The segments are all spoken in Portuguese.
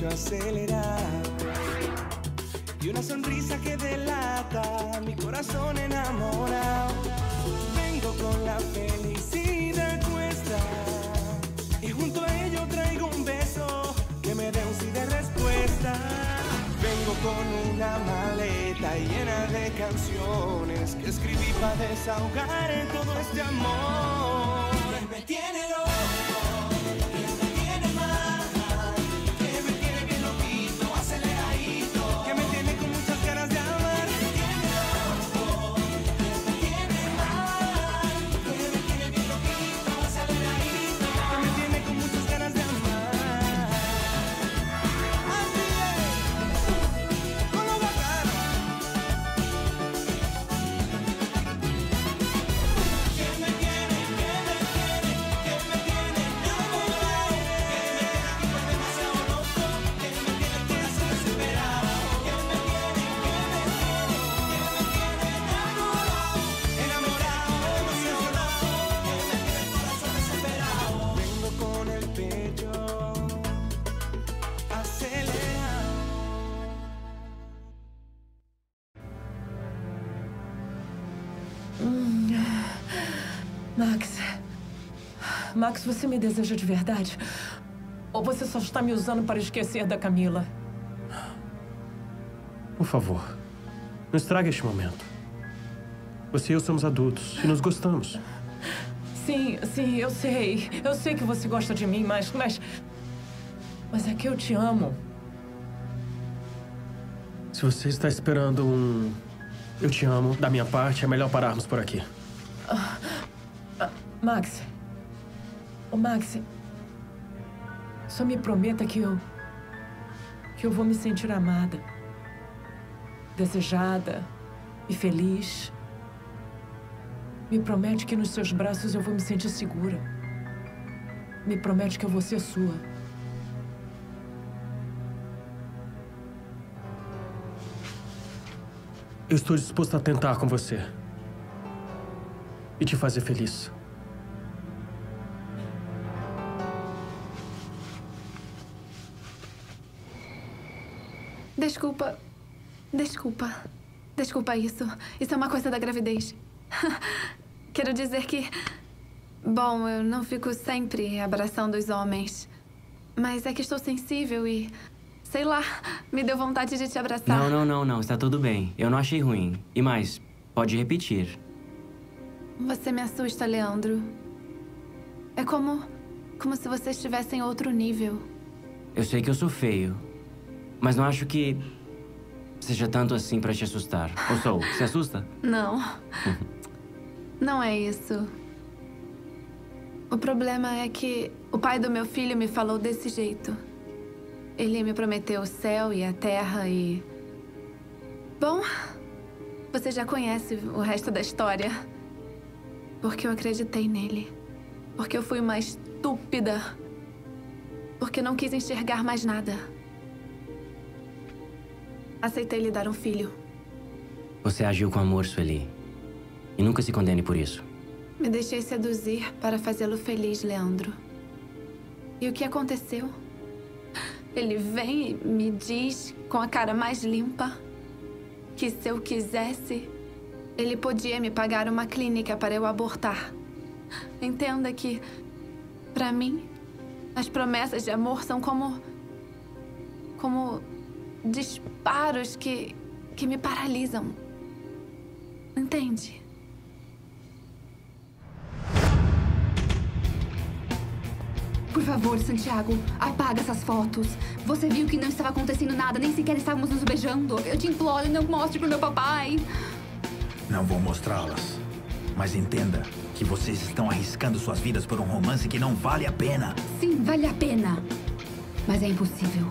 hecho acelerar. Y una sonrisa que delata mi corazón enamorado. Vengo con la felicidad cuesta y junto a ello traigo un beso que me dé un sí de respuesta. Vengo con una maleta llena de canciones que escribí para desahogar en todo este amor. Que me tiene loco, que me tiene mal, que me tiene bien loquito, aceleradito, que me tiene con muchas ganas de amar. Que me tiene loco, que me tiene mal, que me tiene bien loquito, aceleradito, que me tiene con muchas ganas de amar. Así es, con lo bacano. Que me tiene enamorado, que me tiene aquí por demasiado loco, que me tiene el corazón desesperado. Que me tiene enamorado, emocionado, que me tiene el corazón desesperado. Vengo con el pecho acelerado. Max, você me deseja de verdade? Ou você só está me usando para esquecer da Camila? Por favor, não estrague este momento. Você e eu somos adultos e nos gostamos. Sim, eu sei. Eu sei que você gosta de mim, mas é que eu te amo. Se você está esperando um "eu te amo" da minha parte, é melhor pararmos por aqui. Max. Ô, Max. Só me prometa que eu vou me sentir amada, desejada e feliz. Me promete que nos seus braços eu vou me sentir segura. Me promete que eu vou ser sua. Eu estou disposto a tentar com você. E te fazer feliz. Desculpa isso. Isso é uma coisa da gravidez. Quero dizer que... Bom, eu não fico sempre abraçando os homens. Mas é que estou sensível e... Sei lá, me deu vontade de te abraçar. Não. Está tudo bem. Eu não achei ruim. E mais, pode repetir. Você me assusta, Leandro. É como se você estivesse em outro nível. Eu sei que eu sou feio, mas não acho que seja tanto assim pra te assustar. Ou sou? Se assusta? Não. Não é isso. O problema é que o pai do meu filho me falou desse jeito. Ele me prometeu o céu e a terra e... Bom, você já conhece o resto da história. Porque eu acreditei nele. Porque eu fui uma estúpida. Porque não quis enxergar mais nada. Aceitei lhe dar um filho. Você agiu com amor, Sueli. E nunca se condene por isso. Me deixei seduzir para fazê-lo feliz, Leandro. E o que aconteceu? Ele vem e me diz, com a cara mais limpa, que se eu quisesse, ele podia me pagar uma clínica para eu abortar. Entenda que, para mim, as promessas de amor são como disparos que me paralisam. Entende? Por favor, Santiago, apaga essas fotos. Você viu que não estava acontecendo nada, nem sequer estávamos nos beijando. Eu te imploro, não mostre pro meu papai. Não vou mostrá-las. Mas entenda que vocês estão arriscando suas vidas por um romance que não vale a pena. Sim, vale a pena. Mas é impossível.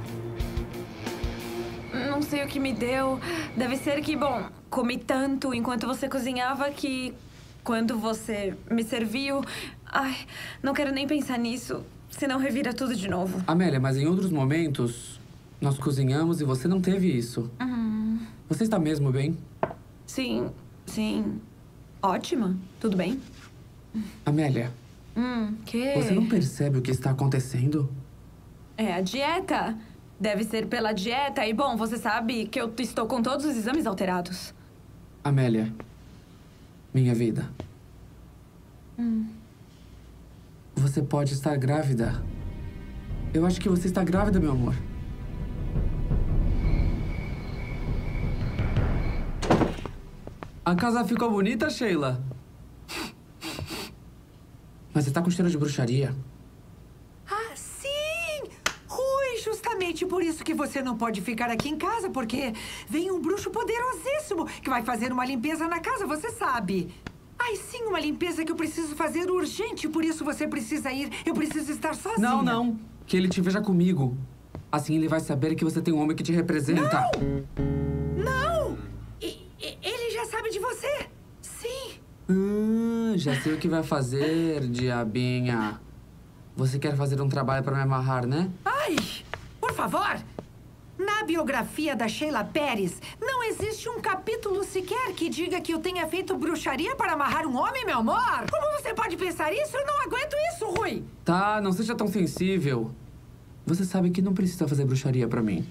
Não sei o que me deu. Deve ser que, bom, comi tanto enquanto você cozinhava que quando você me serviu... Ai, não quero nem pensar nisso, senão revira tudo de novo. Amélia, mas em outros momentos, nós cozinhamos e você não teve isso. Você está mesmo bem? Sim. Ótima. Tudo bem? Amélia. Que? Você não percebe o que está acontecendo? É a dieta. Deve ser pela dieta. E, bom, você sabe que eu estou com todos os exames alterados. Amélia, minha vida. Você pode estar grávida. Eu acho que você está grávida, meu amor. A casa ficou bonita, Sheila. Mas você tá com cheiro de bruxaria. Ah, sim! Rui, justamente por isso que você não pode ficar aqui em casa, porque vem um bruxo poderosíssimo que vai fazer uma limpeza na casa, você sabe. Ai, sim, uma limpeza que eu preciso fazer urgente, por isso você precisa ir. Eu preciso estar sozinha. Não, não. Que ele te veja comigo. Assim ele vai saber que você tem um homem que te representa. Não! Ele já sabe de você. Sim. Já sei o que vai fazer, diabinha. Você quer fazer um trabalho para me amarrar, né? Ai, por favor. Na biografia da Sheila Pérez, não existe um capítulo sequer que diga que eu tenha feito bruxaria para amarrar um homem, meu amor. Como você pode pensar isso? Eu não aguento isso, Rui. Tá, não seja tão sensível. Você sabe que não precisa fazer bruxaria pra mim.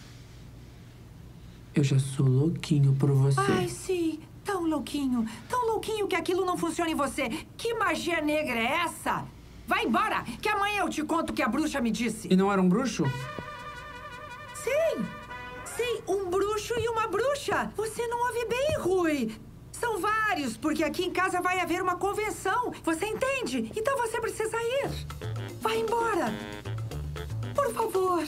Eu já sou louquinho por você. Ai, sim. Tão louquinho que aquilo não funciona em você. Que magia negra é essa? Vai embora, que amanhã eu te conto o que a bruxa me disse. E não era um bruxo? Sim, um bruxo e uma bruxa. Você não ouve bem, Rui. São vários, porque aqui em casa vai haver uma convenção. Você entende? Então você precisa ir. Vai embora. Por favor.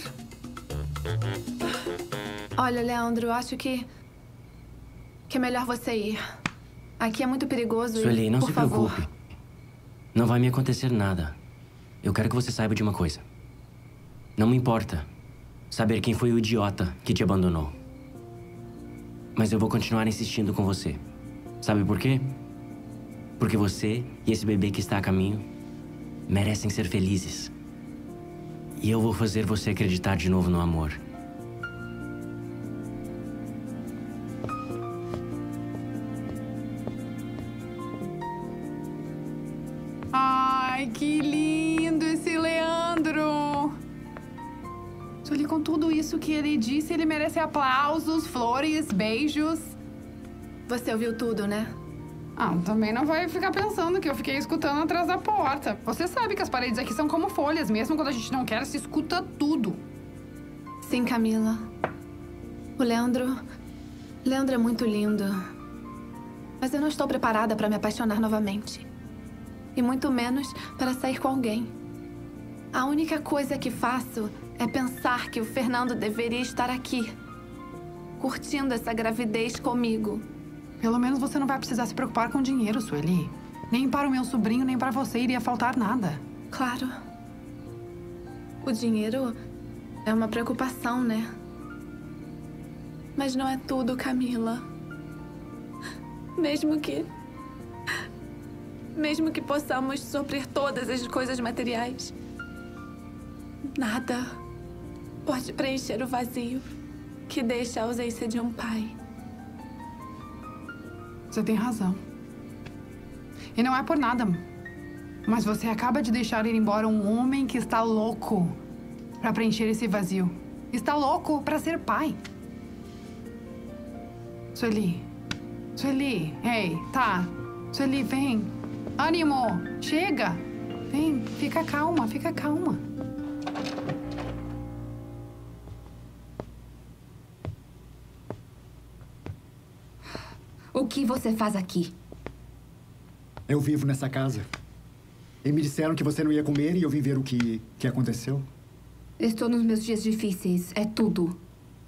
Olha, Leandro, eu acho que é melhor você ir. Aqui é muito perigoso. Sueli, não por se favor. preocupe. Não vai me acontecer nada. Eu quero que você saiba de uma coisa. Não me importa saber quem foi o idiota que te abandonou. Mas eu vou continuar insistindo com você. Sabe por quê? Porque você e esse bebê que está a caminho merecem ser felizes. E eu vou fazer você acreditar de novo no amor. Ai, que lindo esse Leandro! Sueli, com tudo isso que ele disse, ele merece aplausos, flores, beijos. Você ouviu tudo, né? Ah, também não vai ficar pensando que eu fiquei escutando atrás da porta. Você sabe que as paredes aqui são como folhas, mesmo quando a gente não quer, se escuta tudo. Sim, Camila. O Leandro é muito lindo. Mas eu não estou preparada para me apaixonar novamente. E muito menos para sair com alguém. A única coisa que faço é pensar que o Fernando deveria estar aqui, curtindo essa gravidez comigo. Pelo menos você não vai precisar se preocupar com dinheiro, Sueli. Nem para o meu sobrinho, nem para você iria faltar nada. Claro. O dinheiro é uma preocupação, né? Mas não é tudo, Camila. Mesmo que possamos suprir todas as coisas materiais, nada pode preencher o vazio que deixa a ausência de um pai. Você tem razão. E não é por nada. Mas você acaba de deixar ir embora um homem que está louco para preencher esse vazio. Está louco para ser pai. Sueli. Sueli, ei, tá. Sueli, vem. Ânimo, chega. Vem, fica calma, fica calma. O que você faz aqui? Eu vivo nessa casa. E me disseram que você não ia comer e eu vim ver o que aconteceu. Estou nos meus dias difíceis, é tudo.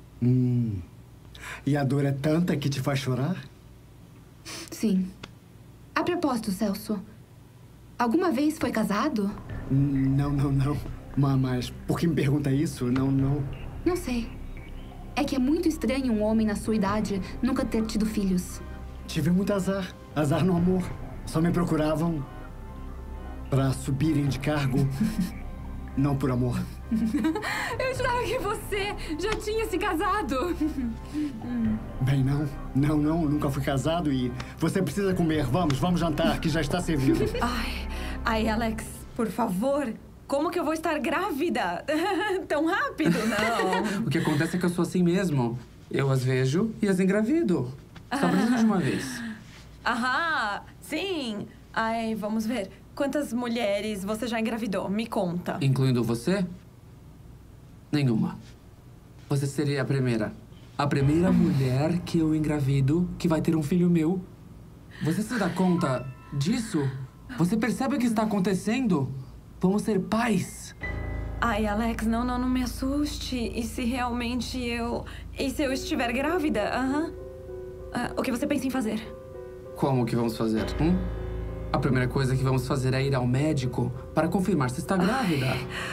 E a dor é tanta que te faz chorar? Sim. A propósito, Celso, alguma vez foi casado? Não. Mas por que me pergunta isso? Não. Não sei. É que é muito estranho um homem na sua idade nunca ter tido filhos. Tive muito azar. Azar no amor. Só me procuravam para subirem de cargo, não por amor. Eu jurava que você já tinha se casado. Bem, não, nunca fui casado e você precisa comer. Vamos jantar, que já está servido. Ai, Alex, por favor, Como que eu vou estar grávida tão rápido? Não. O que acontece é que eu sou assim mesmo. Eu as vejo e as engravido. Só preciso de uma vez. Aham, sim. Ai, vamos ver. Quantas mulheres você já engravidou? Me conta. Incluindo você? Nenhuma. Você seria a primeira. A primeira mulher que eu engravido que vai ter um filho meu. Você se dá conta disso? Você percebe o que está acontecendo? Vamos ser pais. Ai, Alex, não me assuste. E se realmente eu... E se eu estiver grávida? Aham. O que você pensa em fazer? Como que vamos fazer? A primeira coisa que vamos fazer é ir ao médico para confirmar se está grávida.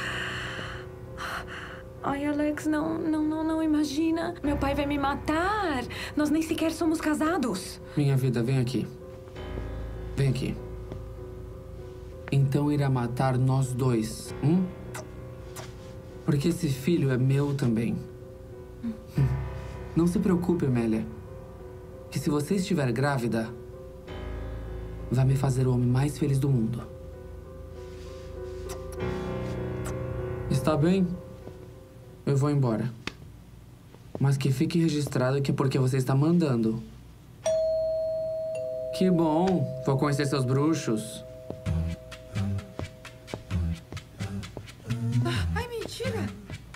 Ai, Alex, não imagina. Meu pai vai me matar. Nós nem sequer somos casados. Minha vida, vem aqui. Vem aqui. Então irá matar nós dois, Porque esse filho é meu também. Não se preocupe, Amélia. Que se você estiver grávida, vai me fazer o homem mais feliz do mundo. Está bem? Eu vou embora. Mas que fique registrado que é porque você está mandando. Que bom. Vou conhecer seus bruxos. Ai, mentira.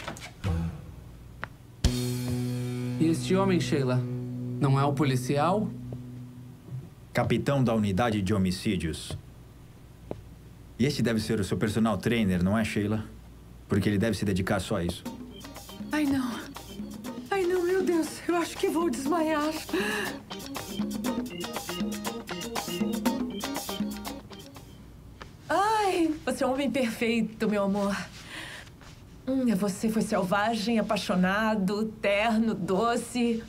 E este homem, Sheila, não é o policial? Capitão da unidade de homicídios. E esse deve ser o seu personal trainer, não é, Sheila? Porque ele deve se dedicar só a isso. Ai, não. Ai, não, meu Deus. Eu acho que vou desmaiar. Ai, você é um homem perfeito, meu amor. Você foi selvagem, apaixonado, terno, doce.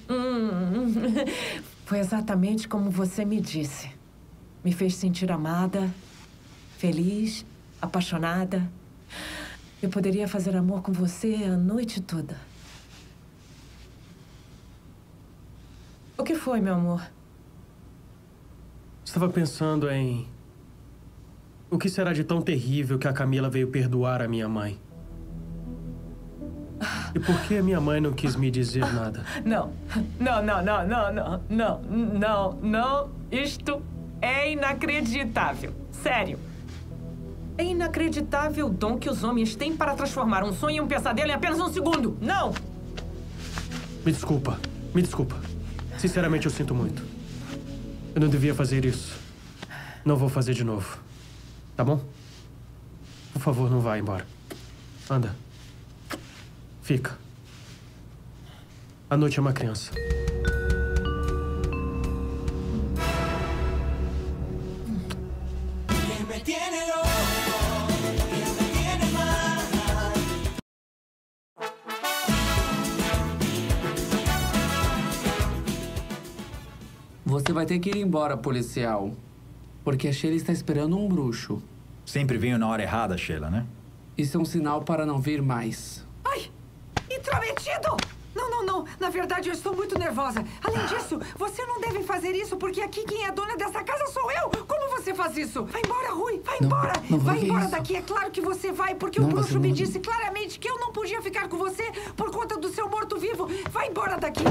Foi exatamente como você me disse. Me fez sentir amada, feliz, apaixonada. Eu poderia fazer amor com você a noite toda. O que foi, meu amor? Estava pensando em... O que será de tão terrível que a Camila veio perdoar a minha mãe? E por que a minha mãe não quis me dizer nada? Não. Isto é inacreditável. Sério. É inacreditável o dom que os homens têm para transformar um sonho em um pesadelo em apenas um segundo. Não! Me desculpa. Sinceramente, eu sinto muito. Eu não devia fazer isso. Não vou fazer de novo. Tá bom? Por favor, não vá embora. Anda. Fica. A noite é uma criança. Você vai ter que ir embora, policial. Porque a Sheila está esperando um bruxo. Sempre venho na hora errada, Sheila, né? Isso é um sinal para não vir mais. Ai! Intrometido! Não. Na verdade, eu estou muito nervosa. Além disso, você não deve fazer isso, porque aqui quem é dona dessa casa sou eu. Como você faz isso? Vai embora, Rui. Vai embora. Vai embora daqui. É claro que você vai, porque o bruxo me disse claramente que eu não podia ficar com você por conta do seu morto-vivo. Vai embora daqui.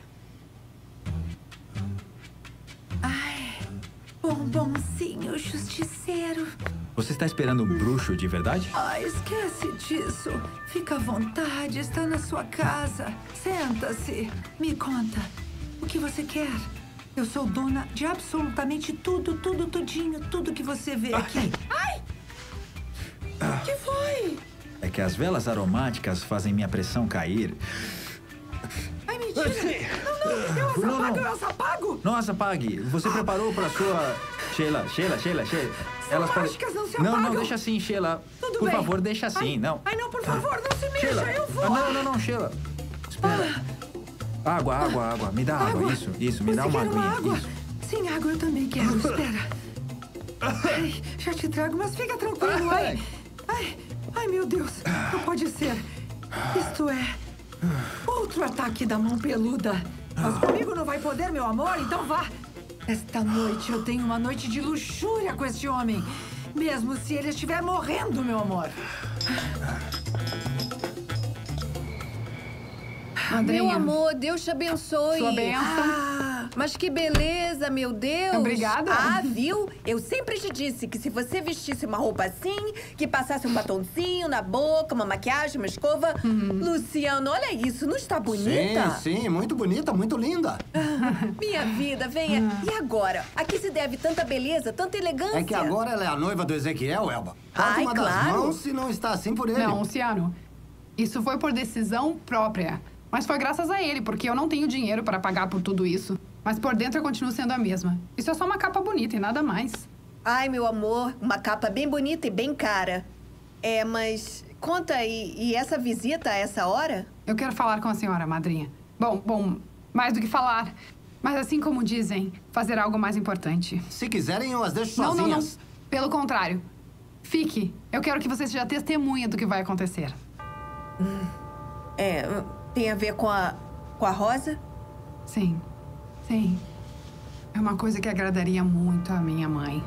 Ai, bombonzinho justiceiro. Você está esperando um bruxo de verdade? Esquece disso. Fica à vontade, está na sua casa. Senta-se. Me conta. O que você quer? Eu sou dona de absolutamente tudo, tudinho, tudo que você vê aqui. Ai! O que foi? É que as velas aromáticas fazem minha pressão cair. Ai, mentira! Não, eu as apago! Não as apague. Você preparou para sua... Sheila. Elas mágicas não se apagam. Não, deixa assim, Sheila. Tudo por bem. favor, deixa assim, não. Ai, não, por favor, não se mexa, Sheila. eu vou. Não, Sheila. Espera. Água. Me dá água. Isso, me dá uma aguinha. Água? Isso. Sim, água eu também quero. Espera. Ai, já te trago, mas fica tranquilo. Ai, meu Deus. Não pode ser. Isto é outro ataque da mão peluda. Mas comigo não vai poder, meu amor, então vá. Esta noite eu tenho uma noite de luxúria com este homem. Mesmo se ele estiver morrendo, meu amor. Madrinha. Meu amor, Deus te abençoe. Sua bênção. Mas que beleza, meu Deus. Obrigada. Viu? Eu sempre te disse que se você vestisse uma roupa assim, que passasse um batonzinho na boca, uma maquiagem, uma escova... Luciano, olha isso, não está bonita? Sim, muito bonita, muito linda. Minha vida, venha. E agora? A que se deve tanta beleza, tanta elegância? É que agora ela é a noiva do Ezequiel, Elba. Corta uma das mãos se não está assim por ele. Não, Luciano. Isso foi por decisão própria. Mas foi graças a ele, porque eu não tenho dinheiro para pagar por tudo isso. Mas por dentro eu continuo sendo a mesma. Isso é só uma capa bonita e nada mais. Ai, meu amor, uma capa bem bonita e bem cara. Mas conta, e essa visita a essa hora? Eu quero falar com a senhora, madrinha. Bom, mais do que falar. Mas assim como dizem, fazer algo mais importante. Se quiserem, eu as deixo sozinhas. Não. Pelo contrário. Fique. Eu quero que você seja testemunha do que vai acontecer. Tem a ver com a Rosa? Sim. É uma coisa que agradaria muito à minha mãe.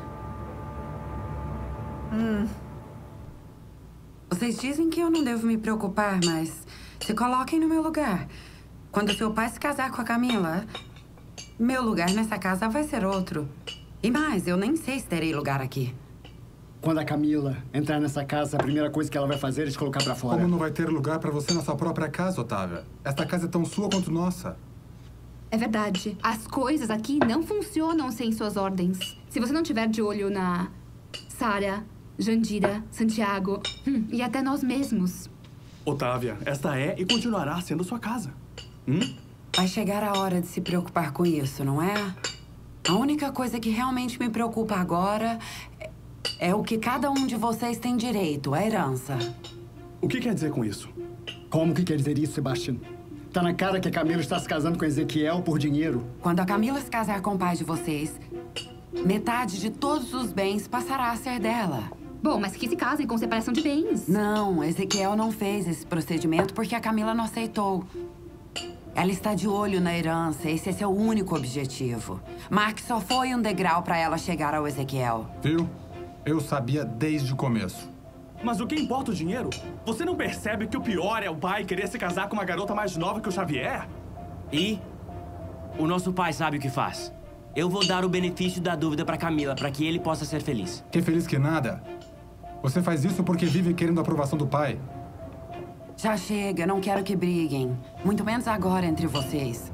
Vocês dizem que eu não devo me preocupar, mas se coloquem no meu lugar. Quando seu pai se casar com a Camila, meu lugar nessa casa vai ser outro. E mais, eu nem sei se terei lugar aqui. Quando a Camila entrar nessa casa, a primeira coisa que ela vai fazer é te colocar pra fora. Como não vai ter lugar pra você na sua própria casa, Otávia? Esta casa é tão sua quanto nossa. É verdade. As coisas aqui não funcionam sem suas ordens. Se você não tiver de olho na Sara, Jandira, Santiago e até nós mesmos. Otávia, esta é e continuará sendo sua casa. Vai chegar a hora de se preocupar com isso, não é? A única coisa que realmente me preocupa agora é o que cada um de vocês tem direito, a herança. O que quer dizer com isso? Como que quer dizer isso, Sebastião? Tá na cara que a Camila está se casando com Ezequiel por dinheiro. Quando a Camila se casar com o pai de vocês, metade de todos os bens passará a ser dela. Bom, mas que se casem com separação de bens. Não, Ezequiel não fez esse procedimento porque a Camila não aceitou. Ela está de olho na herança, esse é seu único objetivo. Mark só foi um degrau para ela chegar ao Ezequiel. Viu? Eu sabia desde o começo. Mas o que importa o dinheiro? Você não percebe que o pior é o pai querer se casar com uma garota mais nova que o Xavier? E o nosso pai sabe o que faz. Eu vou dar o benefício da dúvida pra Camila, pra que ele possa ser feliz. Que feliz que nada. Você faz isso porque vive querendo a aprovação do pai. Já chega, não quero que briguem. Muito menos agora entre vocês.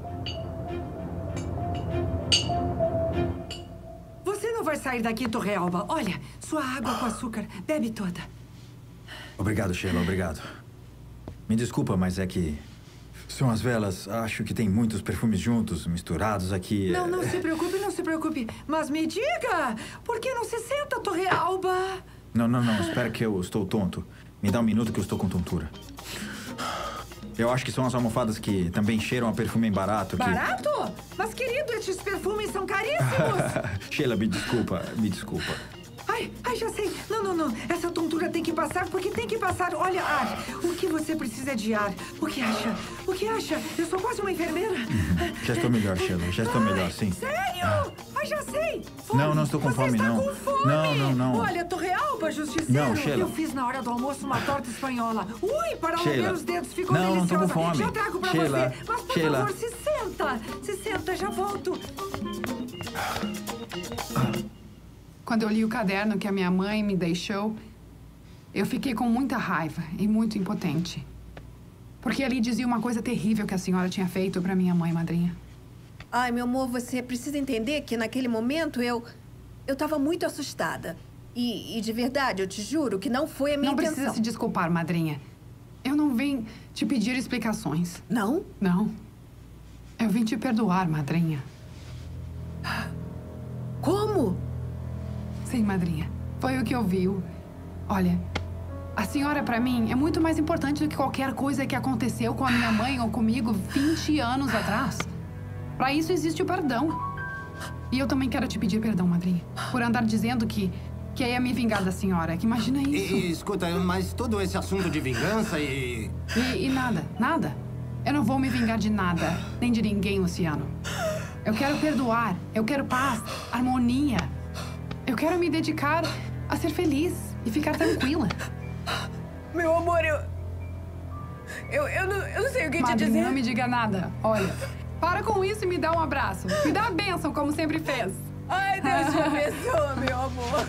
Você não vai sair daqui, Torrealba. Olha, sua água com açúcar. Bebe toda. Obrigado, Sheila, obrigado. Me desculpa, mas é que são as velas. Acho que tem muitos perfumes juntos, misturados aqui. Não se preocupe, não se preocupe. Mas me diga, por que não se senta, Torrealba? Não, espera que eu estou tonto. Me dá um minuto que eu estou com tontura. Eu acho que são as almofadas que também cheiram a perfume barato. Barato? Mas, querido, estes perfumes são caríssimos. Sheila, me desculpa. Ai, já sei. Não. Essa tontura tem que passar porque tem que passar. Olha, ar. O que você precisa é de ar. O que acha? Eu sou quase uma enfermeira. Já estou melhor, Sheila. Já estou melhor, sim. Sério? Ai, já sei. Fome. Não estou com fome, não. Você está com fome? Não. Olha, Torrealba, justiceiro. Não, Sheila. Eu fiz na hora do almoço uma torta espanhola. Ui, para lamber os dedos. Ficou deliciosa. Não estou com fome. Já trago pra Sheila. você. Mas, por Sheila. favor, se senta, já volto. Quando eu li o caderno que a minha mãe me deixou, eu fiquei com muita raiva e muito impotente. Porque ali dizia uma coisa terrível que a senhora tinha feito para minha mãe, madrinha. Ai, meu amor, você precisa entender que naquele momento eu estava muito assustada. E de verdade, eu te juro que não foi a minha intenção. Não precisa se desculpar, madrinha. Eu não vim te pedir explicações. Não? Não. Eu vim te perdoar, madrinha. Como? Sim, madrinha. Foi o que ouviu. Olha, a senhora, pra mim, é muito mais importante do que qualquer coisa que aconteceu com a minha mãe ou comigo 20 anos atrás. Pra isso existe o perdão. E eu também quero te pedir perdão, madrinha, por andar dizendo que ia me vingar da senhora. Que imagina isso. Escuta, mas todo esse assunto de vingança e nada. Eu não vou me vingar de nada, nem de ninguém, Luciano. Eu quero perdoar, eu quero paz, harmonia. Eu quero me dedicar a ser feliz e ficar tranquila. Meu amor, eu não sei o que te dizer. Não me diga nada. Olha, para com isso e me dá um abraço. Me dá a bênção, como sempre fez. Ai, Deus te abençoe, meu amor.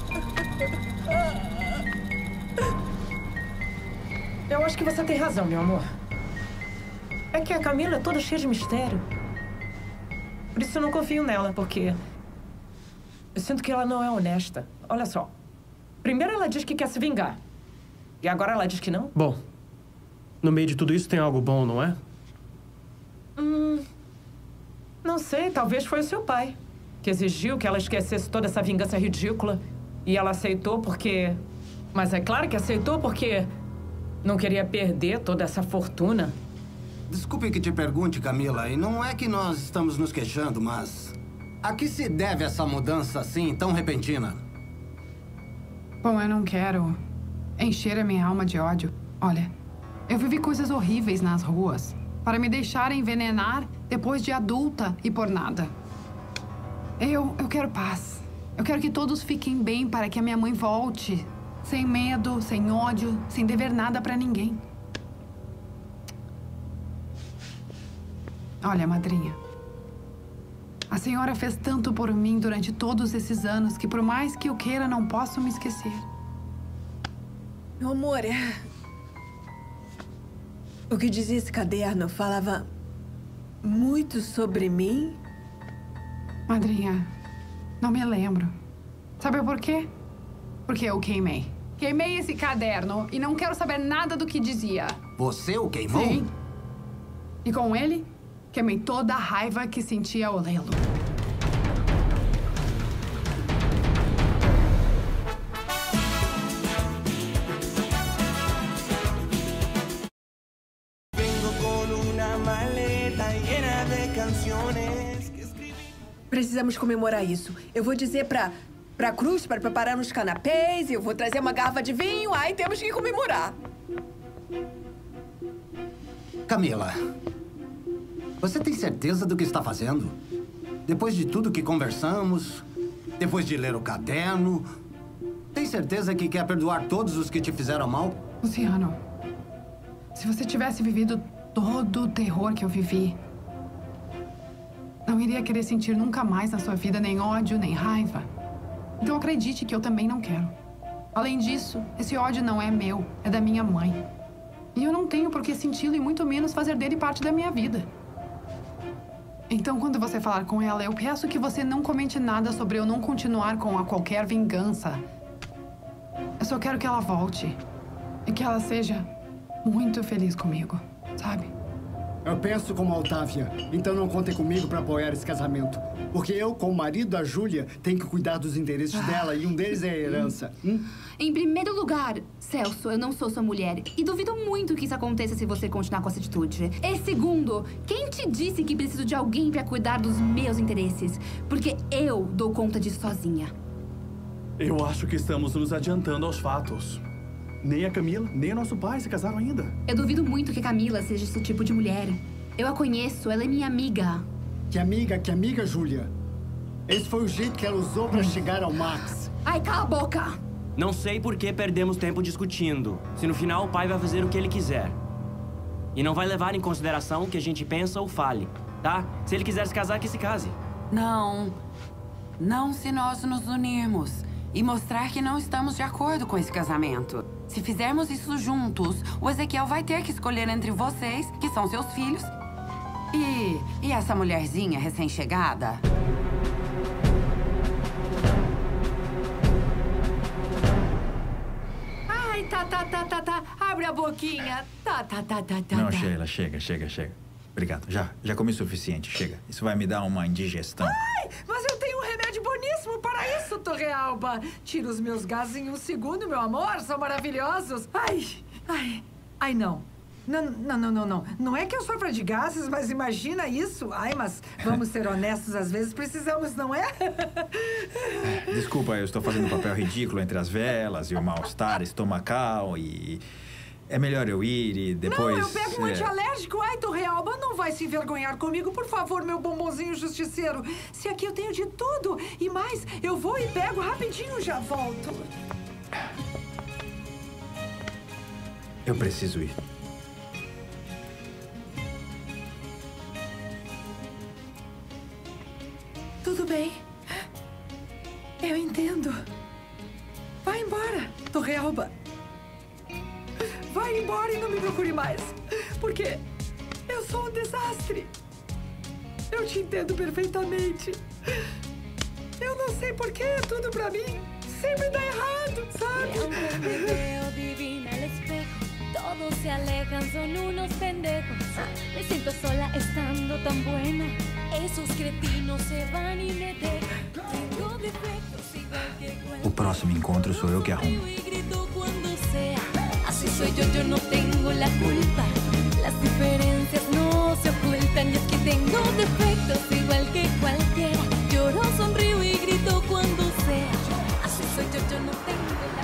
Eu acho que você tem razão, meu amor. É que a Camila é toda cheia de mistério. Por isso eu não confio nela, porque eu sinto que ela não é honesta. Olha só. Primeiro ela diz que quer se vingar. E agora ela diz que não? Bom, no meio de tudo isso tem algo bom, não é? Não sei, talvez foi o seu pai, que exigiu que ela esquecesse toda essa vingança ridícula. E ela aceitou porque... Mas é claro que aceitou porque não queria perder toda essa fortuna. Desculpe que te pergunte, Camila, e não é que nós estamos nos queixando, mas... A que se deve essa mudança assim, tão repentina? Bom, eu não quero encher a minha alma de ódio. Olha, eu vivi coisas horríveis nas ruas para me deixar envenenar depois de adulta e por nada. Eu quero paz. Eu quero que todos fiquem bem para que a minha mãe volte. Sem medo, sem ódio, sem dever nada para ninguém. Olha, madrinha. A senhora fez tanto por mim durante todos esses anos que, por mais que eu queira, não posso me esquecer. Meu amor, o que dizia esse caderno falava muito sobre mim? Madrinha, não me lembro. Sabe por quê? Porque eu queimei. Queimei esse caderno e não quero saber nada do que dizia. Você o queimou? Sim. E com ele, queimei toda a raiva que sentia ao lê-lo. Precisamos comemorar isso. Eu vou dizer pra Cruz para preparar uns canapés, eu vou trazer uma garrafa de vinho, aí temos que comemorar. Camila, você tem certeza do que está fazendo? Depois de tudo que conversamos, depois de ler o caderno, tem certeza que quer perdoar todos os que te fizeram mal? Luciano, se você tivesse vivido todo o terror que eu vivi, não iria querer sentir nunca mais na sua vida nem ódio, nem raiva. Então acredite que eu também não quero. Além disso, esse ódio não é meu, é da minha mãe. E eu não tenho por que senti-lo e muito menos fazer dele parte da minha vida. Então, quando você falar com ela, eu peço que você não comente nada sobre eu não continuar com a qualquer vingança. Eu só quero que ela volte. E que ela seja muito feliz comigo, sabe? Eu penso como a Otávia, então não contem comigo para apoiar esse casamento. Porque eu, como marido da Júlia, tenho que cuidar dos interesses dela e um deles é a herança. Em primeiro lugar, Celso, eu não sou sua mulher. E duvido muito que isso aconteça se você continuar com essa atitude. E segundo, quem te disse que preciso de alguém para cuidar dos meus interesses? Porque eu dou conta disso sozinha. Eu acho que estamos nos adiantando aos fatos. Nem a Camila, nem o nosso pai se casaram ainda. Eu duvido muito que a Camila seja esse tipo de mulher. Eu a conheço, ela é minha amiga. Que amiga, Júlia? Esse foi o jeito que ela usou para chegar ao Max. Ai, cala a boca! Não sei por que perdemos tempo discutindo. Se no final o pai vai fazer o que ele quiser. E não vai levar em consideração o que a gente pensa ou fale, tá? Se ele quiser se casar, que se case. Não. Não se nós nos unirmos e mostrar que não estamos de acordo com esse casamento. Se fizermos isso juntos, o Ezequiel vai ter que escolher entre vocês, que são seus filhos, e essa mulherzinha recém-chegada. Ai, tá. Abre a boquinha. Tá. Não, Sheila, chega. Obrigado. Já comi o suficiente, chega. Isso vai me dar uma indigestão. Ai, mas eu tenho um remédio boníssimo para isso, Torrealba. Tira os meus gases em 1 segundo, meu amor. São maravilhosos. Ai, não. Não. Não é que eu sofra de gases, mas imagina isso. Ai, mas vamos ser honestos, às vezes precisamos, não é? Desculpa, eu estou fazendo um papel ridículo entre as velas e o mal-estar estomacal e É melhor eu ir e depois... Não, eu pego um antialérgico. Ai, Torrealba, não vai se envergonhar comigo, por favor, meu bombonzinho justiceiro. Se aqui eu tenho de tudo. E mais, eu vou e pego rapidinho, já volto. Eu preciso ir. Tudo bem. Eu entendo. Vai embora, Torrealba. Vai embora e não me procure mais. Porque eu sou um desastre. Eu te entendo perfeitamente. Eu não sei por que tudo pra mí sempre dá errado, sabe? Me veo divina al espejo. Todos se alejan, son unos pendejos. Me siento sola estando tan buena. Esos cretinos se van y me dejan. Tengo defectos igual que cualquier. O próximo encontro sou eu que arrumo. Y grito cuando sea. Así soy yo no tengo la culpa. Las diferencias no se ocultan. Y es que tengo defectos igual que cualquiera. Lloro, sonrío y grito cuando sea. Así soy yo no tengo la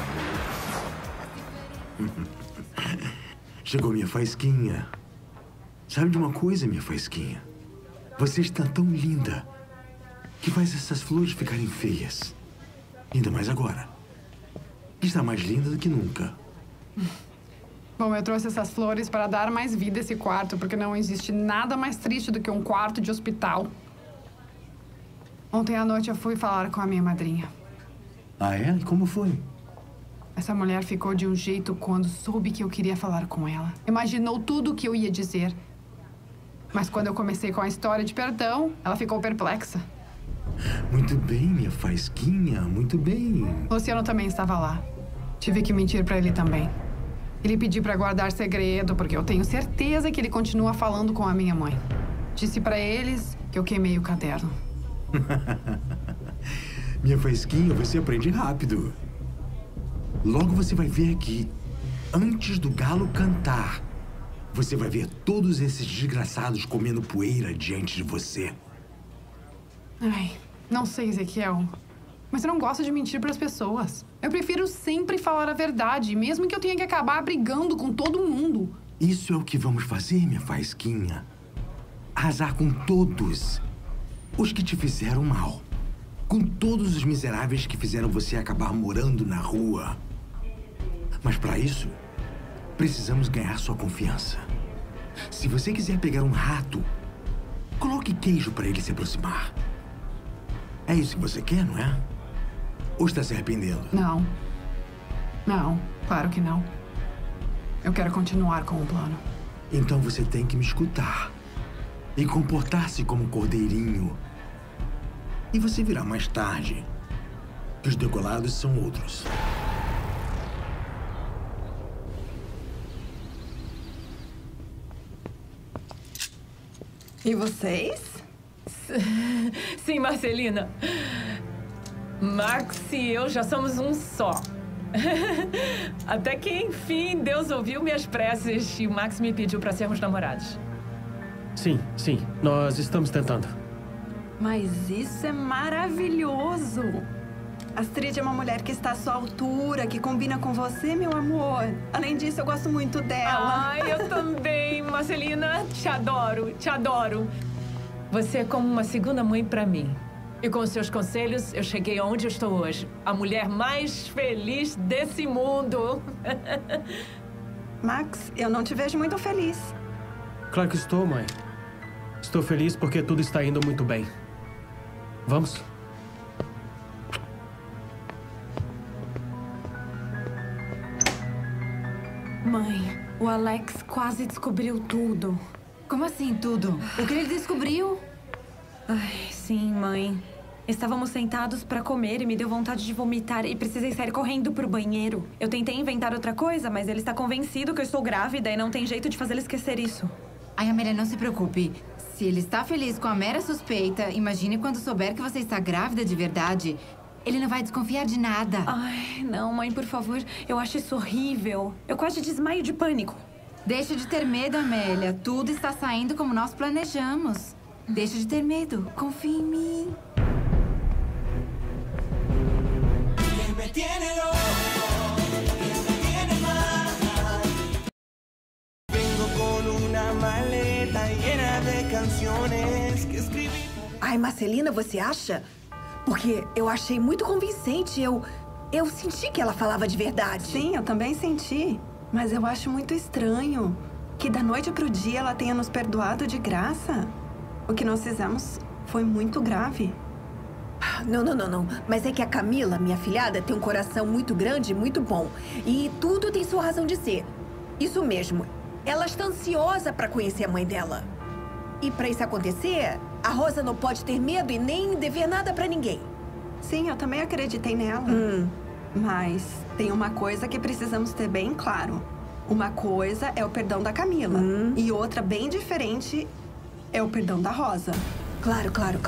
culpa. Chegou minha faísquinha. Sabe de uma coisa, minha faísquinha? Você está tão linda que faz essas flores ficarem feias. Ainda mais agora. Está mais linda do que nunca. Bom, eu trouxe essas flores para dar mais vida a esse quarto, porque não existe nada mais triste do que um quarto de hospital. Ontem à noite eu fui falar com a minha madrinha. Ah, é? E como foi? Essa mulher ficou de um jeito quando soube que eu queria falar com ela. Imaginou tudo o que eu ia dizer. Mas quando eu comecei com a história de perdão, ela ficou perplexa. Muito bem, minha faísquinha, muito bem. Luciano também estava lá. Tive que mentir para ele também. Ele pediu para guardar segredo, porque eu tenho certeza que ele continua falando com a minha mãe. Disse para eles que eu queimei o caderno. Minha faísquinha, você aprende rápido. Logo você vai ver aqui, antes do galo cantar, você vai ver todos esses desgraçados comendo poeira diante de você. Ai, não sei, Ezequiel. Mas eu não gosto de mentir para as pessoas. Eu prefiro sempre falar a verdade, mesmo que eu tenha que acabar brigando com todo mundo. Isso é o que vamos fazer, minha faísquinha. Arrasar com todos os que te fizeram mal. Com todos os miseráveis que fizeram você acabar morando na rua. Mas para isso, precisamos ganhar sua confiança. Se você quiser pegar um rato, coloque queijo para ele se aproximar. É isso que você quer, não é? Ou está se arrependendo? Não. Não, claro que não. Eu quero continuar com o plano. Então você tem que me escutar. E comportar-se como um cordeirinho. E você virá mais tarde. Que os decolados são outros. E vocês? Sim, Marcelina. Max e eu já somos um só. Até que, enfim, Deus ouviu minhas preces e o Max me pediu para sermos namorados. Sim, nós estamos tentando. Mas isso é maravilhoso. Astrid é uma mulher que está à sua altura, que combina com você, meu amor. Além disso, eu gosto muito dela. Ai, eu também, Marcelina. Te adoro, te adoro. Você é como uma segunda mãe para mim. E com os seus conselhos, eu cheguei aonde eu estou hoje. A mulher mais feliz desse mundo. Max, eu não te vejo muito feliz. Claro que estou, mãe. Estou feliz porque tudo está indo muito bem. Vamos? Mãe, o Alex quase descobriu tudo. Como assim, tudo? O que ele descobriu? Ai, sim, mãe. Estávamos sentados para comer e me deu vontade de vomitar e precisei sair correndo pro banheiro. Eu tentei inventar outra coisa, mas ele está convencido que eu estou grávida e não tem jeito de fazer ele esquecer isso. Ai, Amélia, não se preocupe. Se ele está feliz com a mera suspeita, imagine quando souber que você está grávida de verdade. Ele não vai desconfiar de nada. Ai, não, mãe, por favor. Eu acho isso horrível. Eu quase desmaio de pânico. Deixa de ter medo, Amélia. Tudo está saindo como nós planejamos. Deixa de ter medo. Confia em mim. Me tiene loco. una maleta llena de canciones que escribí. Ai, Marcelina, você acha? Porque eu achei muito convincente. Eu senti que ela falava de verdade. Sim, eu também senti. Mas eu acho muito estranho que da noite pro dia ela tenha nos perdoado de graça. O que nós fizemos foi muito grave. Não. Mas é que a Camila, minha afilhada, tem um coração muito grande e muito bom. E tudo tem sua razão de ser. Isso mesmo. Ela está ansiosa para conhecer a mãe dela. E para isso acontecer, a Rosa não pode ter medo e nem dever nada para ninguém. Sim, eu também acreditei nela. Mas tem uma coisa que precisamos ter bem claro. Uma coisa é o perdão da Camila. E outra, bem diferente, é o perdão da Rosa. Claro.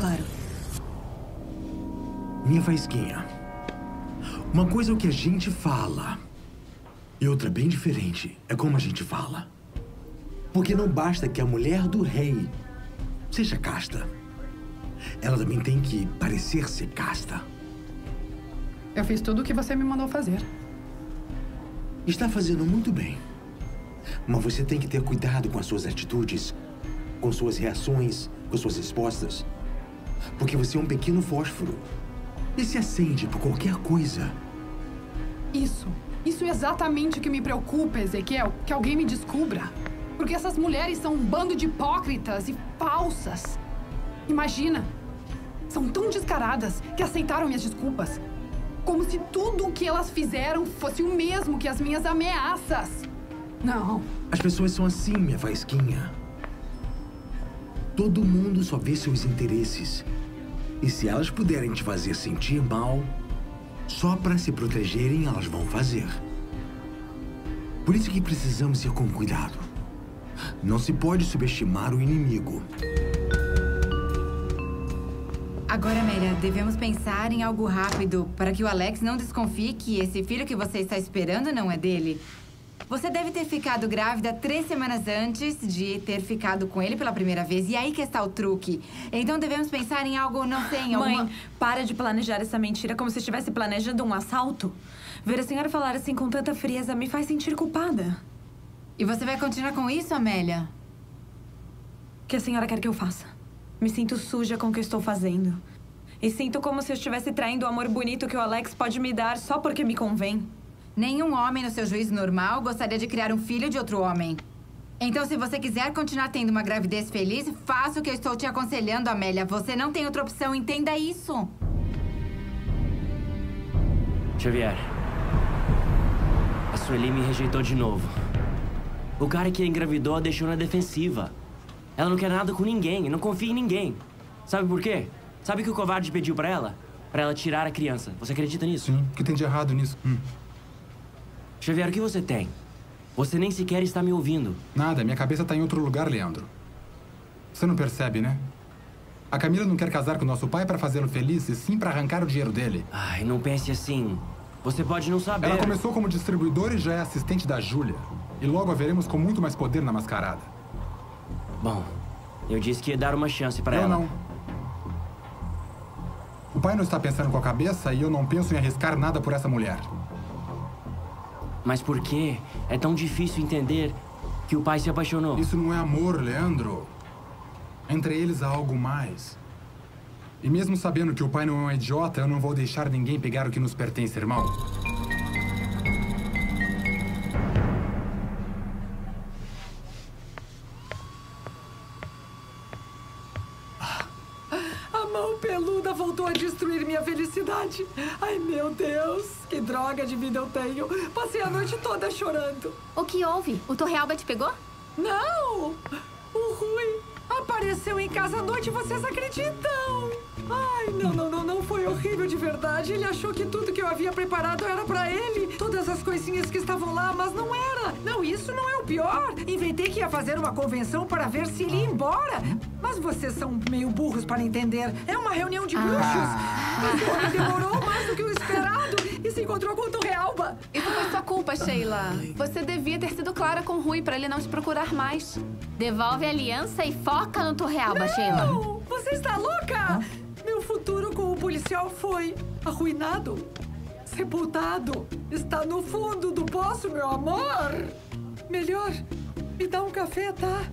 Minha faísquinha, uma coisa é o que a gente fala. E outra bem diferente é como a gente fala. Porque não basta que a mulher do rei seja casta. Ela também tem que parecer ser casta. Eu fiz tudo o que você me mandou fazer. Está fazendo muito bem. Mas você tem que ter cuidado com as suas atitudes, com suas reações, com suas respostas. Porque você é um pequeno fósforo. E se acende por qualquer coisa. Isso é exatamente o que me preocupa, Ezequiel. Que alguém me descubra. Porque essas mulheres são um bando de hipócritas e falsas. Imagina. São tão descaradas que aceitaram minhas desculpas. Como se tudo o que elas fizeram fosse o mesmo que as minhas ameaças. Não. As pessoas são assim, minha faísquinha. Todo mundo só vê seus interesses. E se elas puderem te fazer sentir mal, só para se protegerem elas vão fazer. Por isso que precisamos ir com cuidado. Não se pode subestimar o inimigo. Agora, Amélia, devemos pensar em algo rápido para que o Alex não desconfie que esse filho que você está esperando não é dele. Você deve ter ficado grávida 3 semanas antes de ter ficado com ele pela primeira vez. E aí que está o truque. Então devemos pensar em algo, não sei, em alguma... Mãe, para de planejar essa mentira como se estivesse planejando um assalto. Ver a senhora falar assim com tanta frieza me faz sentir culpada. E você vai continuar com isso, Amélia? O que a senhora quer que eu faça? Me sinto suja com o que estou fazendo. E sinto como se eu estivesse traindo o amor bonito que o Alex pode me dar só porque me convém. Nenhum homem, no seu juízo normal, gostaria de criar um filho de outro homem. Então, se você quiser continuar tendo uma gravidez feliz, faça o que eu estou te aconselhando, Amélia. Você não tem outra opção, entenda isso. Xavier, a Sueli me rejeitou de novo. O cara que a engravidou a deixou na defensiva. Ela não quer nada com ninguém, não confia em ninguém. Sabe por quê? Sabe o que o covarde pediu pra ela? Pra ela tirar a criança. Você acredita nisso? Sim, o que tem de errado nisso? Xavier, o que você tem? Você nem sequer está me ouvindo. Nada, minha cabeça está em outro lugar, Leandro. Você não percebe, né? A Camila não quer casar com nosso pai para fazê-lo feliz, e sim para arrancar o dinheiro dele. Ai, não pense assim. Você pode não saber. Ela começou como distribuidora e já é assistente da Júlia. E logo a veremos com muito mais poder na mascarada. Bom, eu disse que ia dar uma chance para ela. Não. O pai não está pensando com a cabeça e eu não penso em arriscar nada por essa mulher. Mas por que é tão difícil entender que o pai se apaixonou? Isso não é amor, Leandro. Entre eles há algo mais. E mesmo sabendo que o pai não é um idiota, eu não vou deixar ninguém pegar o que nos pertence, irmão. A mão peluda voltou a destruir minha felicidade. Ai, meu Deus, que droga de vida eu tenho. Passei a noite toda chorando. O que houve? O Torrealba te pegou? Não! O Rui apareceu em casa à noite, vocês acreditam? Ai, não, foi horrível de verdade. Ele achou que tudo que eu havia preparado era pra ele. Todas as coisinhas que estavam lá, mas não era. Não, isso não é o pior. Inventei que ia fazer uma convenção para ver se ele ia embora. Mas vocês são meio burros para entender. É uma reunião de bruxos. Mas o homem demorou mais do que o esperado e se encontrou com o Torrealba. Isso foi sua culpa, Sheila. Você devia ter sido clara com o Rui para ele não te procurar mais. Devolve a aliança e foca no Torrealba, Sheila. Não! Você está louca? Meu futuro com o policial foi arruinado, sepultado. Está no fundo do poço, meu amor. Melhor, me dá um café, tá?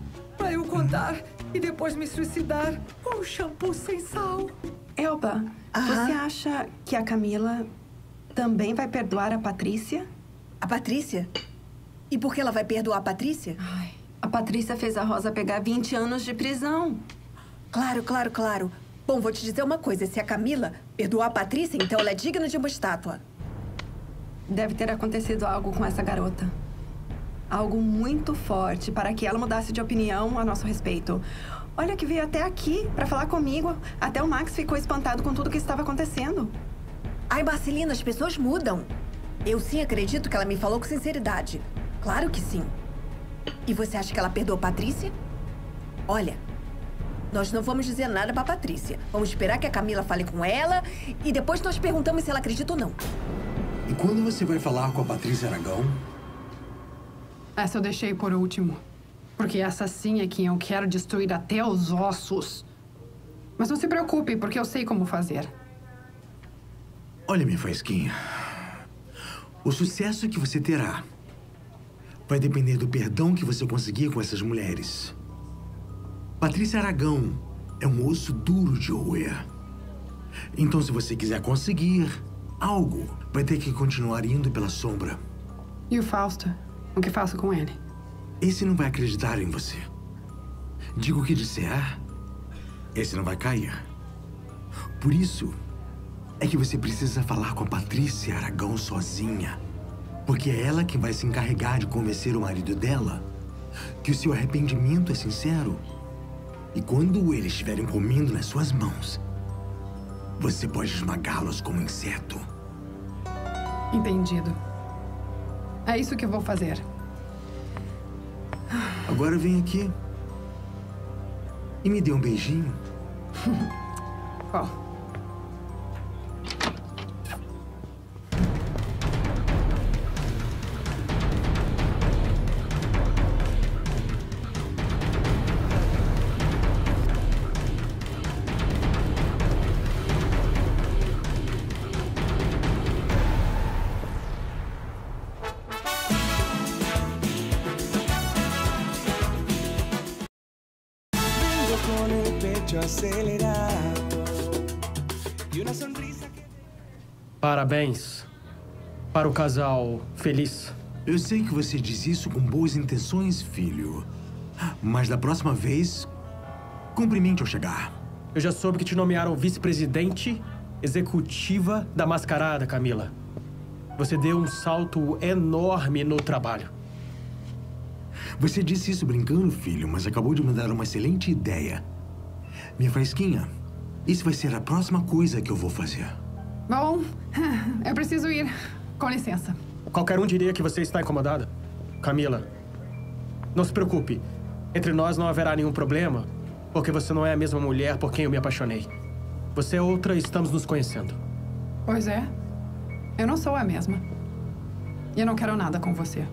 pra eu contar e depois me suicidar com um shampoo sem sal. Elba, você acha que a Camila também vai perdoar a Patrícia? A Patrícia? E por que ela vai perdoar a Patrícia? A Patrícia fez a Rosa pegar 20 anos de prisão. Claro. Bom, vou te dizer uma coisa. Se a Camila perdoar a Patrícia, então ela é digna de uma estátua. Deve ter acontecido algo com essa garota. Algo muito forte para que ela mudasse de opinião a nosso respeito. Olha que veio até aqui para falar comigo. Até o Max ficou espantado com tudo que estava acontecendo. Ai, Marcelina, as pessoas mudam. Eu sim acredito que ela me falou com sinceridade. Claro que sim. E você acha que ela perdoou a Patrícia? Olha, nós não vamos dizer nada pra Patrícia. Vamos esperar que a Camila fale com ela e depois nós perguntamos se ela acredita ou não. E quando você vai falar com a Patrícia Aragão? Essa eu deixei por último. Porque essa sim é quem eu quero destruir até os ossos. Mas não se preocupe, porque eu sei como fazer. Olha, minha faisquinha. O sucesso que você terá vai depender do perdão que você conseguir com essas mulheres. Patrícia Aragão é um osso duro de roer. Então, se você quiser conseguir algo, vai ter que continuar indo pela sombra. E o Fausto? O que faço com ele? Esse não vai acreditar em você. Diga o que disser, esse não vai cair. Por isso, é que você precisa falar com a Patrícia Aragão sozinha. Porque é ela quem vai se encarregar de convencer o marido dela que o seu arrependimento é sincero. E quando eles estiverem comendo nas suas mãos, você pode esmagá-los como um inseto. Entendido. É isso que eu vou fazer. Agora vem aqui e me dê um beijinho. Qual? Parabéns para o casal feliz. Eu sei que você diz isso com boas intenções, filho. Mas da próxima vez, cumprimente ao chegar. Eu já soube que te nomearam vice-presidente executiva da Mascarada, Camila. Você deu um salto enorme no trabalho. Você disse isso brincando, filho, mas acabou de me dar uma excelente ideia. Minha faisquinha, isso vai ser a próxima coisa que eu vou fazer. Bom, eu preciso ir. Com licença. Qualquer um diria que você está incomodada. Camila, não se preocupe. Entre nós não haverá nenhum problema, porque você não é a mesma mulher por quem eu me apaixonei. Você é outra e estamos nos conhecendo. Pois é. Eu não sou a mesma. E eu não quero nada com você.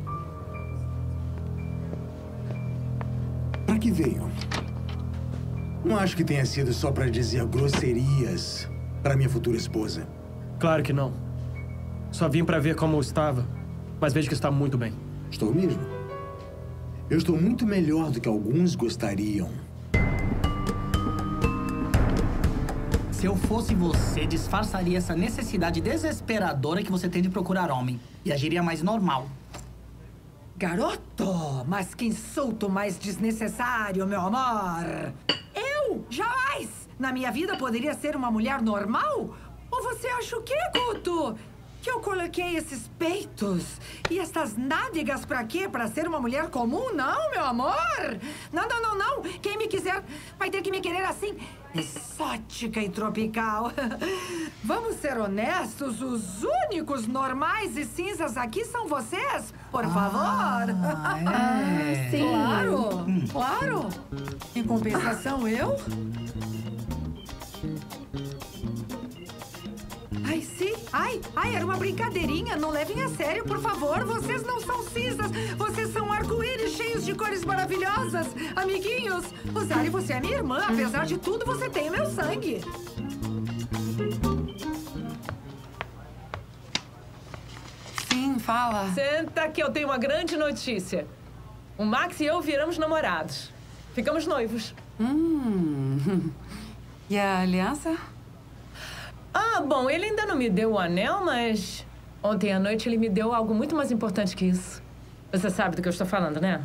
Pra que veio? Não acho que tenha sido só pra dizer grosserias para minha futura esposa. Claro que não. Só vim pra ver como estava, mas vejo que está muito bem. Estou mesmo? Eu estou muito melhor do que alguns gostariam. Se eu fosse você, disfarçaria essa necessidade desesperadora que você tem de procurar homem. E agiria mais normal. Garoto, mas que insulto mais desnecessário, meu amor. Eu? Jamais! Na minha vida poderia ser uma mulher normal? Ou você acha o quê, Guto? Que eu coloquei esses peitos e essas nádegas pra quê? Pra ser uma mulher comum? Não, meu amor! Não. Quem me quiser vai ter que me querer assim, exótica e tropical. Vamos ser honestos, os únicos normais e cinzas aqui são vocês, por favor. Sim. Claro. Em compensação, eu... Ai, sim. Ai, era uma brincadeirinha. Não levem a sério, por favor. Vocês não são cinzas. Vocês são arco-íris cheios de cores maravilhosas. Amiguinhos, Rosário, você é minha irmã. Apesar de tudo, você tem o meu sangue. Sim, fala. Senta que eu tenho uma grande notícia. O Max e eu viramos namorados. Ficamos noivos. E a aliança? Ah, bom, ele ainda não me deu o anel, mas ontem à noite ele me deu algo muito mais importante que isso. Você sabe do que eu estou falando, né?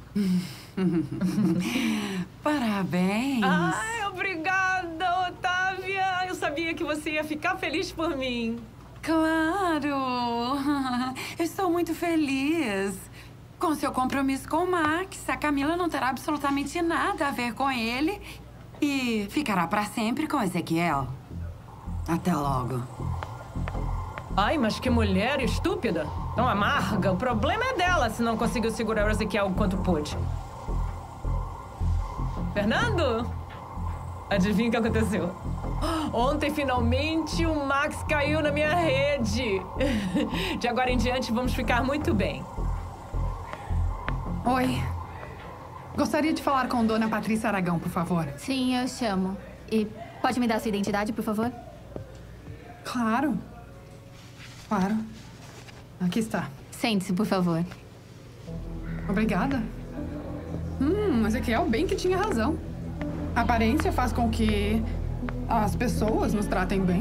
Parabéns. Ai, obrigada, Otávia. Eu sabia que você ia ficar feliz por mim. Claro! Eu estou muito feliz. Com seu compromisso com o Max, a Camila não terá absolutamente nada a ver com ele e ficará para sempre com Ezequiel. Até logo. Ai, mas que mulher estúpida. Tão amarga. O problema é dela se não conseguiu segurar o Ezequiel o quanto pôde. Fernando? Adivinha o que aconteceu? Ontem, finalmente, o Max caiu na minha rede. De agora em diante, vamos ficar muito bem. Oi. Gostaria de falar com Dona Patrícia Aragão, por favor. Sim, eu chamo. E pode me dar sua identidade, por favor? Claro. Claro. Aqui está. Sente-se, por favor. Obrigada. Ezequiel bem que tinha razão. A aparência faz com que as pessoas nos tratem bem.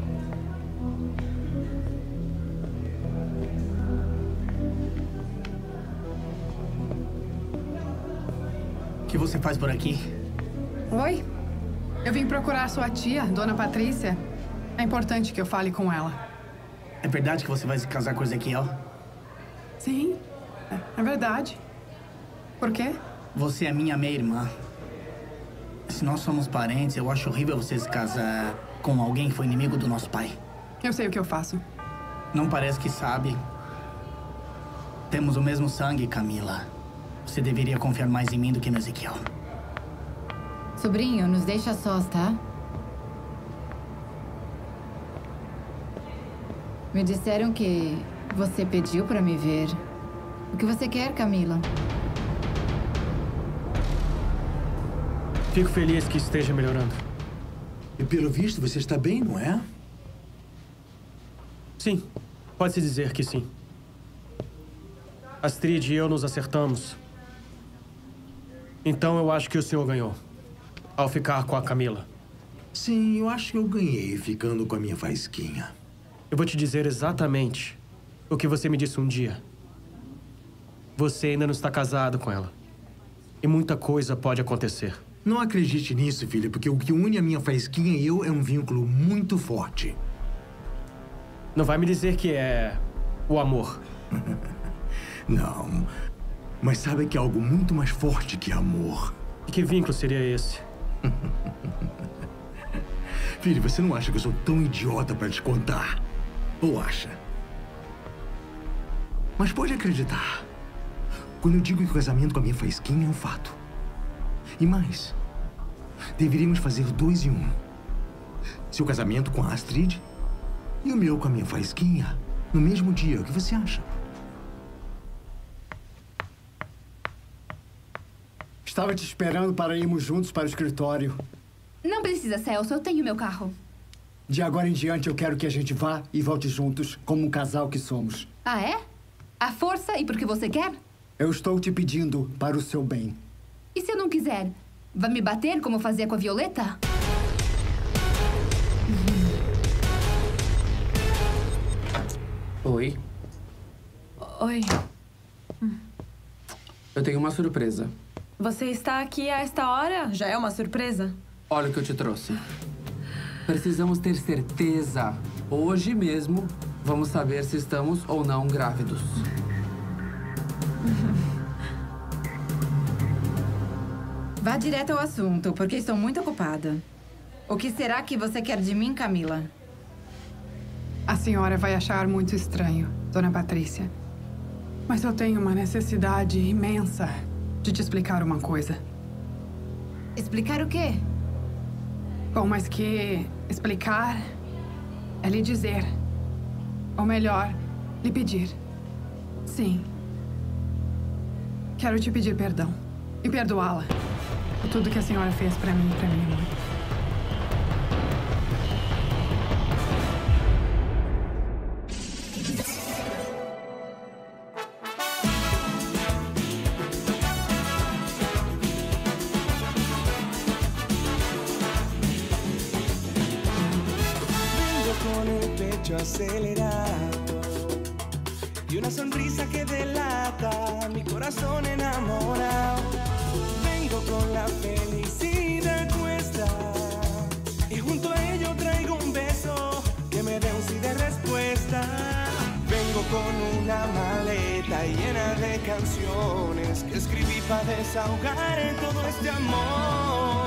O que você faz por aqui? Oi. Eu vim procurar sua tia, Dona Patrícia. É importante que eu fale com ela. É verdade que você vai se casar com o Ezequiel? Sim, é verdade. Por quê? Você é minha meia-irmã. Se nós somos parentes, eu acho horrível você se casar com alguém que foi inimigo do nosso pai. Eu sei o que eu faço. Não parece que sabe. Temos o mesmo sangue, Camila. Você deveria confiar mais em mim do que no Ezequiel. Sobrinho, nos deixa sós, tá? Me disseram que você pediu pra me ver. O que você quer, Camila? Fico feliz que esteja melhorando. E pelo visto, você está bem, não é? Sim, pode-se dizer que sim. Astrid e eu nos acertamos. Então eu acho que o senhor ganhou. Ao ficar com a Camila. Sim, eu acho que eu ganhei ficando com a minha faisquinha. Eu vou te dizer exatamente o que você me disse um dia. Você ainda não está casado com ela. E muita coisa pode acontecer. Não acredite nisso, filha, porque o que une a minha faisquinha e eu é um vínculo muito forte. Não vai me dizer que é o amor. Não, mas sabe que é algo muito mais forte que amor. E que vínculo seria esse? Filho, você não acha que eu sou tão idiota para te contar? Ou acha? Mas pode acreditar. Quando eu digo que o casamento com a minha faisquinha é um fato. E mais, deveríamos fazer 2 em 1. Seu casamento com a Astrid e o meu com a minha faisquinha no mesmo dia. O que você acha? Estava te esperando para irmos juntos para o escritório. Não precisa, Celso. Eu tenho meu carro. De agora em diante, eu quero que a gente vá e volte juntos, como um casal que somos. Ah, é? À força e porque você quer? Eu estou te pedindo para o seu bem. E se eu não quiser? Vai me bater como fazia com a Violeta? Oi. Oi. Eu tenho uma surpresa. Você está aqui a esta hora? Já é uma surpresa? Olha o que eu te trouxe. Precisamos ter certeza. Hoje mesmo, vamos saber se estamos ou não grávidos. Vá direto ao assunto, porque estou muito ocupada. O que será que você quer de mim, Camila? A senhora vai achar muito estranho, Dona Patrícia. Mas eu tenho uma necessidade imensa de te explicar uma coisa. Explicar o quê? Bom, mas que explicar é lhe dizer. Ou melhor, lhe pedir. Sim. Quero te pedir perdão e perdoá-la por tudo que a senhora fez para mim e para minha mãe. acelerado y una sonrisa que delata mi corazón enamorado. Vengo con la felicidad puesta y junto a ello traigo un beso que me dé un sí de respuesta. Vengo con una maleta llena de canciones que escribí para desahogar en todo este amor.